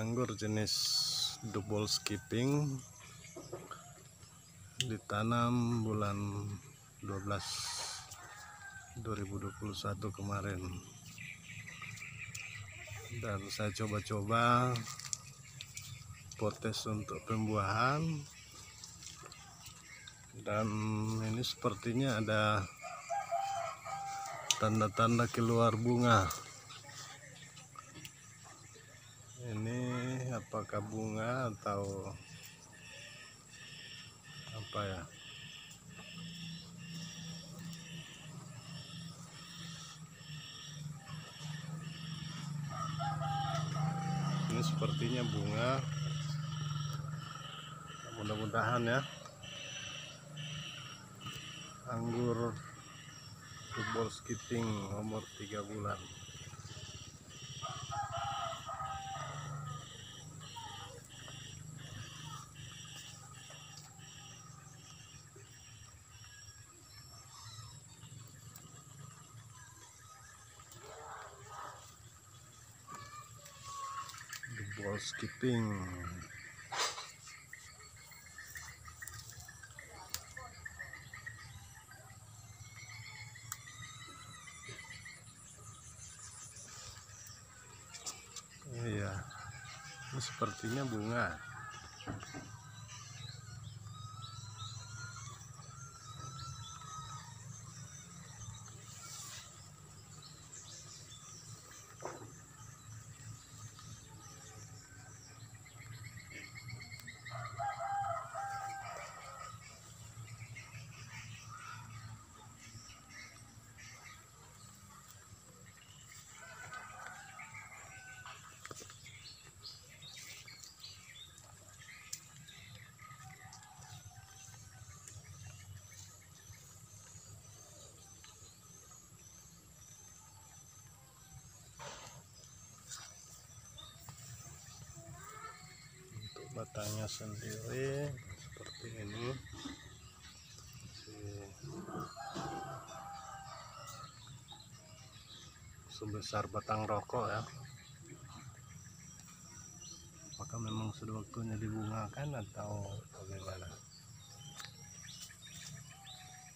anggur jenis double skipping, ditanam bulan 12 2021 kemarin, dan saya coba-coba potes untuk pembuahan, dan ini sepertinya ada tanda-tanda keluar bunga. Ini apakah bunga atau apa ya? Ini sepertinya bunga. Mudah-mudahan ya. Anggur double skipping umur 3 bulan. Double skipping. Iya, ini sepertinya bunga. Batangnya sendiri seperti ini, sebesar batang rokok ya. Apakah memang sudah waktunya dibungakan atau bagaimana?